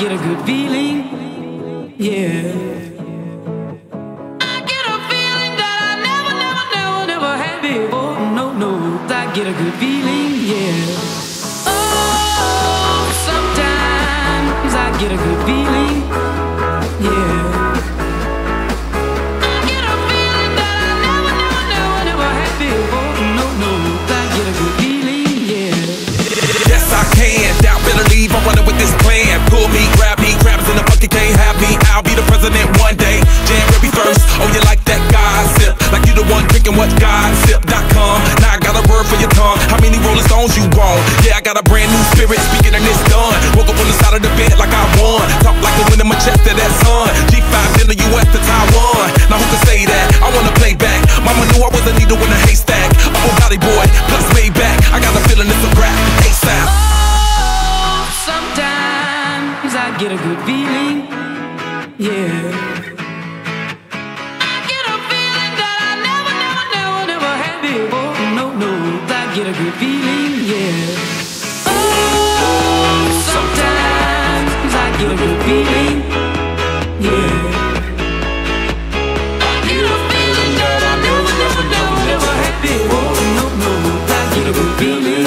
get a good feeling, yeah. I get a feeling that I never had before. No, I get a good feeling, yeah. Oh, sometimes I get a good feeling, yeah. I get a feeling that I never had before. No, I get a good feeling, yeah. Yes, I can. Doubt better leave. I'm running with this plan. Pull me, grab me, crabs in the bucket can't have me. I'll be the president one day. January 1st. Oh, you like that gossip? Like you the one drinking what gossip.com. Now I got a word for your tongue. How many Rolling Stones you want? Yeah, I got a brand new spirit speaking and it's done. Woke up on the side of the bed like I won. Talk like the wind in my chest to that sun. G5 in the US to Taiwan. Now who can say that? I wanna play back. Mama knew I was a needle in a haystack. Oh, Body Boy, plus Maybach. I got a feeling it's a rap. ASAP. Oh, sometimes I get a good feeling, yeah. I get a feeling that I never had before. No, I get a good feeling, yeah. Oh, sometimes I get a good feeling, yeah. I get a feeling that I never had before. No, I get a good feeling.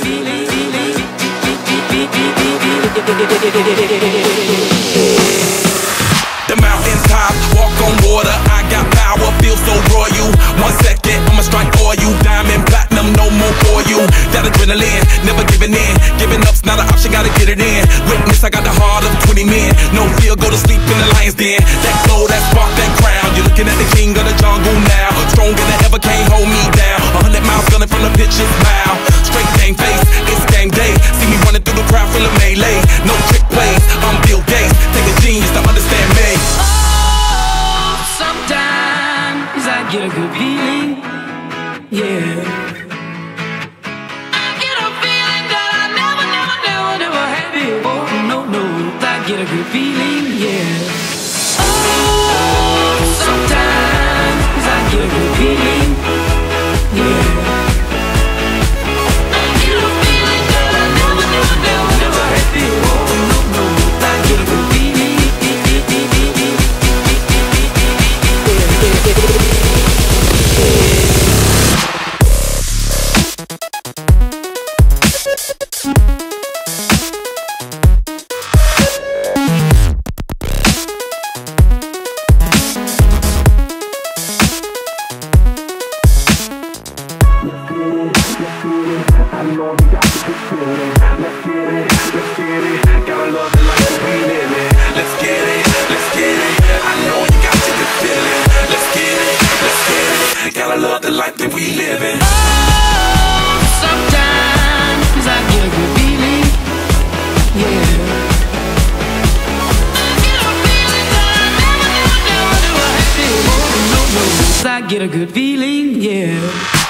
The mountaintop, walk on water, I got power, feel so royal. 1 second, I'ma strike oil, diamond, platinum, no more for you. That adrenaline, never giving in. Giving up's not an option, gotta get it in. Witness, I got the heart of 20 men. No fear, go to sleep in the lion's den. That glow, that spark, that crown. You're looking at the king of the jungle now. Stronger than ever, can't hold me down. 100 miles gunning from the pitcher's mile. Straight game face, it's game day. See me running through the crowd full of melee. No trick plays, I'm Bill Gates. Take a genius to understand me. Oh, sometimes I get a good feeling, yeah. I get a feeling that I never had before. No, I get a good feeling, yeah. Oh, sometimes I get a good feeling, yeah. I get a feeling that I never had before. No, I get a good feeling. Life that we live in. Oh, sometimes I get a good feeling, yeah. I get a feeling that I never had before. No, I get a good feeling, yeah.